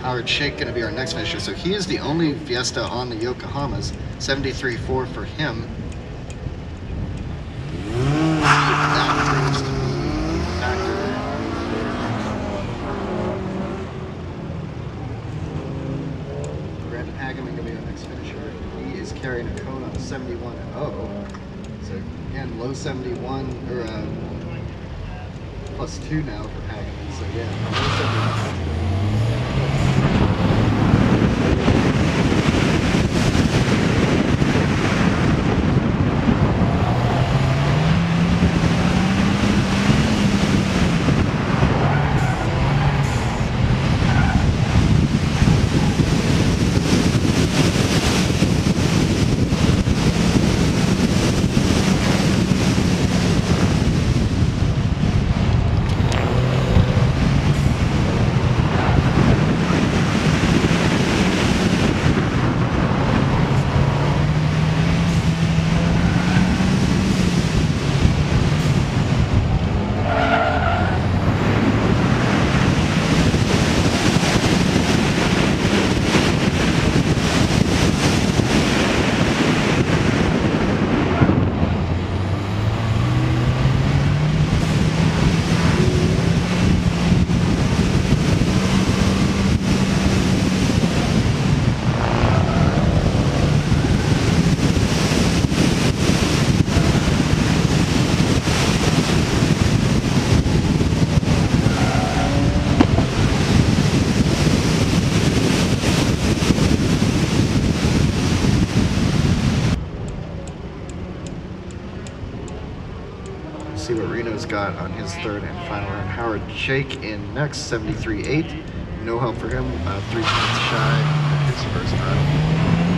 Howard Shake going to be our next finisher. So he is the only Fiesta on the Yokohamas. 73.4 for him. That proves to be a factor. Brandon Hageman going to be our next finisher. He is carrying a cone on a 71.0. So again, low 71 or +2 now for Hageman. So yeah, low 71. See what Reno's got on his third and final round. Howard Shake in next, 73.8. No help for him, 3 points shy of his first run.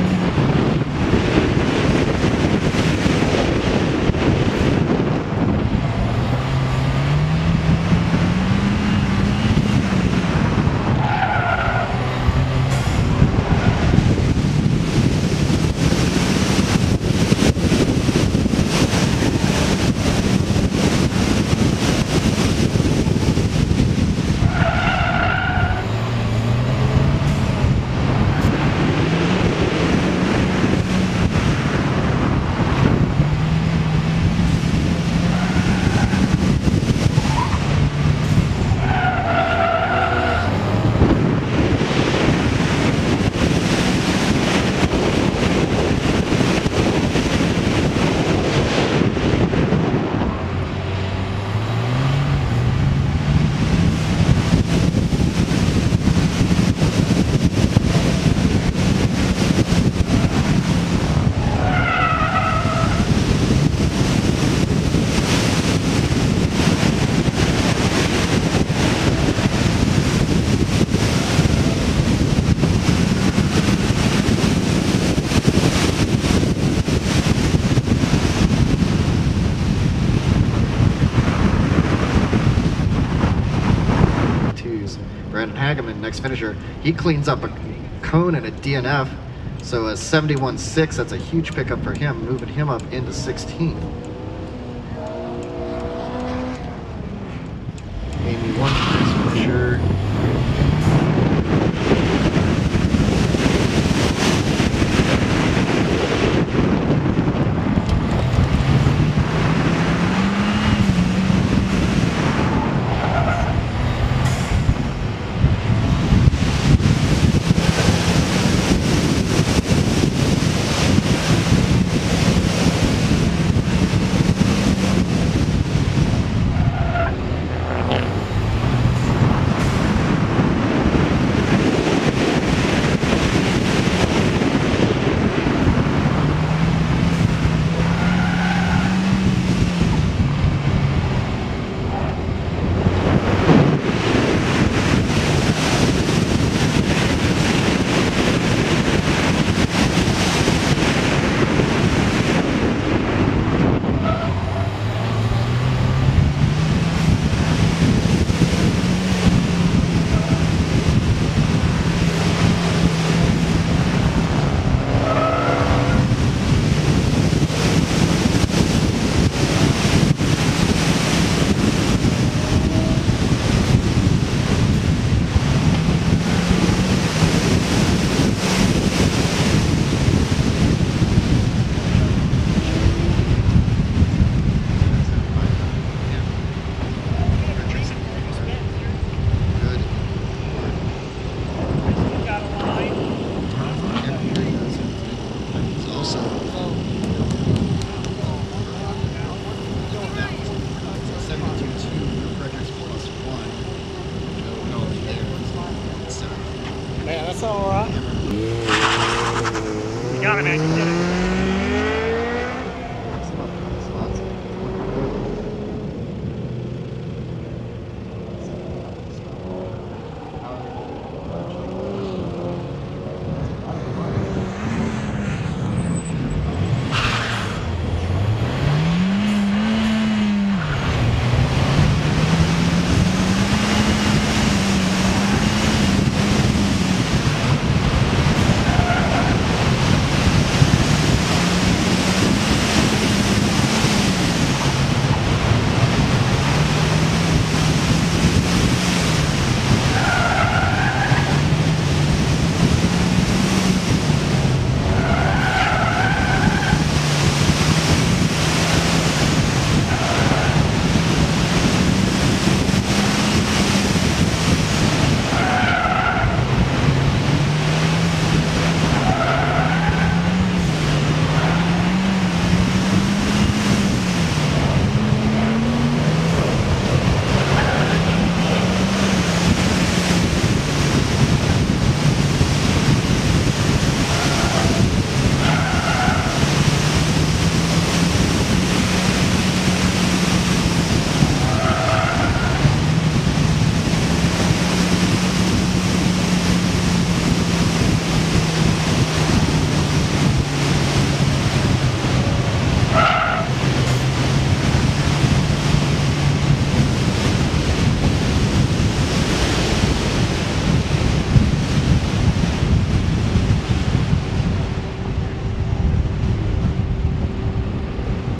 Brandon Hageman, next finisher, he cleans up a cone and a DNF, so a 71.6, that's a huge pickup for him, moving him up into 16. Amy one next finisher. all right. You got it, man. You did it.